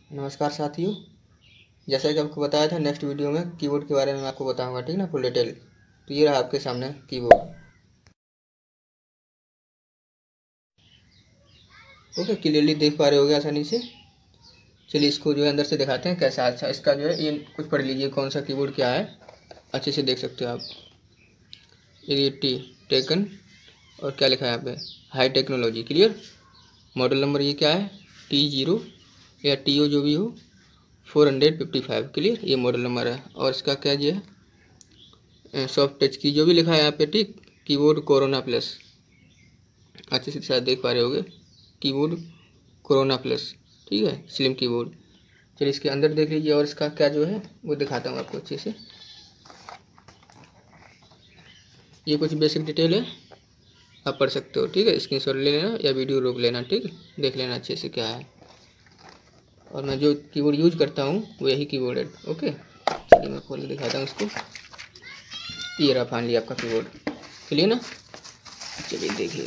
नमस्कार साथियों। जैसा कि आपको बताया था नेक्स्ट वीडियो में कीबोर्ड के बारे में मैं आपको बताऊंगा, ठीक ना, फुल डिटेल। तो ये रहा आपके सामने कीबोर्ड। ओके, क्लियरली देख पा रहे होगे आसानी से। चलिए इसको जो है अंदर से दिखाते हैं कैसा। अच्छा, इसका जो है ये कुछ पढ़ लीजिए कौन सा कीबोर्ड क्या है, अच्छे से देख सकते हो आप। ये टी टेकन और क्या लिखा है यहाँ पे, high technology. Clear. Model number ये क्या है, T0 या TO जो भी हो, 455। क्लियर, ये मॉडल नंबर है। और इसका क्या जी है, सॉफ्ट टच की जो भी लिखा है यहाँ पे, ठीक। कीबोर्ड कोरोना प्लस, अच्छे से शायद देख पा रहे होगे। कीबोर्ड कोरोना प्लस, ठीक है, स्लिम कीबोर्ड। चलिए इसके अंदर देख लीजिए और इसका क्या जो है वो दिखाता हूँ आपको अच्छे से। ये कुछ बेसिक डिटेल है, आप पढ़ सकते हो, ठीक है। स्क्रीनशॉट ले लेना या वीडियो रोक लेना, ठीक, देख लेना अच्छे से क्या है। और मैं जो कीबोर्ड यूज करता हूँ वो यही कीबोर्ड है। ओके, चलिए मैं खोल के दिखाता हूँ इसको। ये रहा फाइनली आपका कीबोर्ड। क्लियर ना। चलिए देखिए,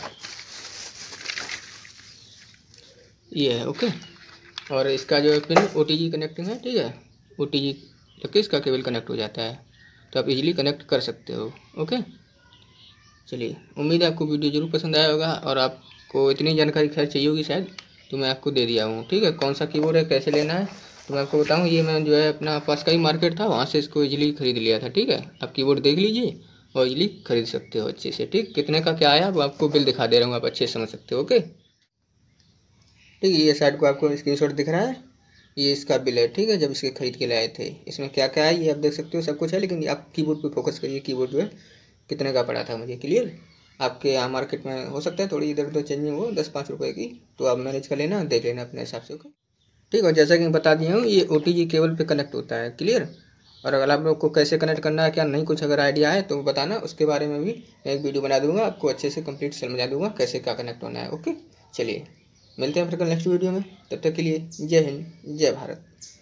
ये है। ओके, और इसका जो है पिन OTG कनेक्टिंग है, ठीक है। OTG तक के इसका केबल कनेक्ट हो जाता है, तो आप इजीली कनेक्ट कर सकते हो। ओके, चलिए उम्मीद है आपको वीडियो जरूर पसंद आया होगा और आपको इतनी जानकारी खैर चाहिए होगी शायद, तो मैं आपको दे दिया हूँ, ठीक है। कौन सा कीबोर्ड है, कैसे लेना है, तो मैं आपको बताऊँ। ये मैं जो है अपना पास का ही मार्केट था, वहाँ से इसको इजीली खरीद लिया था, ठीक है। आप कीबोर्ड देख लीजिए और इजीली खरीद सकते हो अच्छे से, ठीक। कितने का क्या आया वो आपको बिल दिखा दे रहा हूँ, आप अच्छे से समझ सकते हो। ओके, ठीक है। ये साइड को आपको स्क्रीनशॉट दिख रहा है, ये इसका बिल है, ठीक है, जब इसके खरीद के लाए थे। इसमें क्या क्या है ये आप देख सकते हो, सब कुछ है। लेकिन आप कीबोर्ड पे फोकस करिए, कीबोर्ड जो है कितने का पड़ा था मुझे। क्लियर। आपके यहाँ मार्केट में हो सकता है थोड़ी इधर उधर चेंजिंग हो, 10-5 रुपए की, तो आप मैनेज कर लेना, देख लेना अपने हिसाब से। ओके, ठीक है। जैसा कि मैं बता दिया हूँ, ये OTG केबल पे कनेक्ट होता है। क्लियर। और अगर आप लोग को कैसे कनेक्ट करना है क्या नहीं कुछ अगर आइडिया है तो बताना, उसके बारे में भी मैं एक वीडियो बना दूंगा, आपको अच्छे से कंप्लीट समझा दूंगा कैसे क्या कनेक्ट होना है। ओके, चलिए मिलते हैं फिर कल नेक्स्ट वीडियो में। तब तक के लिए जय हिंद, जय भारत।